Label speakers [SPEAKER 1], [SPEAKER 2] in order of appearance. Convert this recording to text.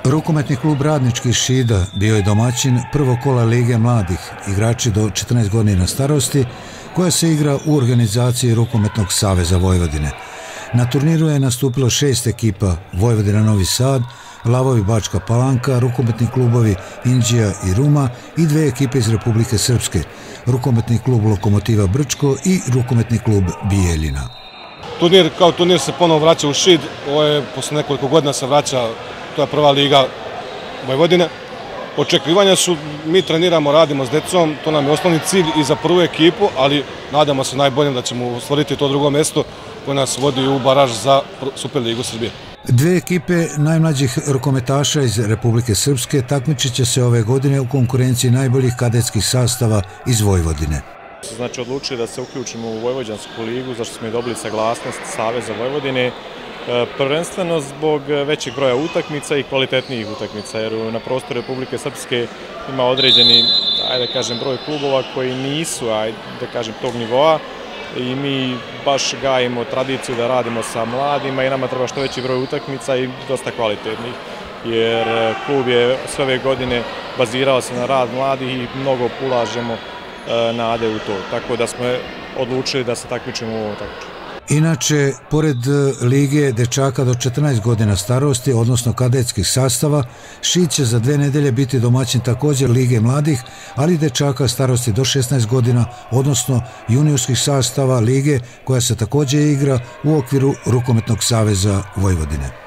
[SPEAKER 1] Rukometni klub Radnički Šida bio je domaćin prvog kola Lige mladih, igrači do 14 godina starosti, koja se igra u organizaciji Rukometnog saveza Vojvodine. Na turniru je nastupilo 6 ekipa: Vojvodina Novi Sad, Lavovi Bačka Palanka, rukometni klubovi Inđija i Ruma i 2 ekipe iz Republike Srpske, rukometni klub Lokomotiva Brčko i rukometni klub Bijeljina.
[SPEAKER 2] Turnir kao turnir se ponovo vraća u Šid, ovo je posle nekoliko godina se vraća, to je prva liga Vojvodine. Očekivanja su, mi treniramo, radimo s decom, to nam je osnovni cilj i za prvu ekipu, ali nadamo se najboljem da ćemo ostvariti to drugo mjesto koje nas vodi u baraž za Superligu Srbije.
[SPEAKER 1] 2 ekipe najmlađih rukometaša iz Republike Srpske takmičit će se ove godine u konkurenciji najboljih kadetskih sastava iz Vojvodine.
[SPEAKER 3] Znači, odlučili da se uključimo u Vojvođansku ligu, zašto smo i dobili saglasnost Saveza Vojvodine, prvenstveno zbog većeg broja utakmica i kvalitetnijih utakmica, jer na prostoru Republike Srpske ima određeni, broj klubova koji nisu, tog nivoa, i mi baš gajimo tradiciju da radimo sa mladima i nama treba što veći broj utakmica i dosta kvalitetnih, jer klub je sve ove godine bazirao se na rad mladih i mnogo ulažemo nade u to, tako da smo odlučili da se takmičimo u ovom takmičenju.
[SPEAKER 1] Inače, pored lige dečaka do 14 godina starosti, odnosno kadetskih sastava, Šid će za 2 nedelje biti domaćin također Lige mladih, ali i dečaka starosti do 16 godina, odnosno juniorskih sastava lige koja se također igra u okviru Rukometnog saveza Vojvodine.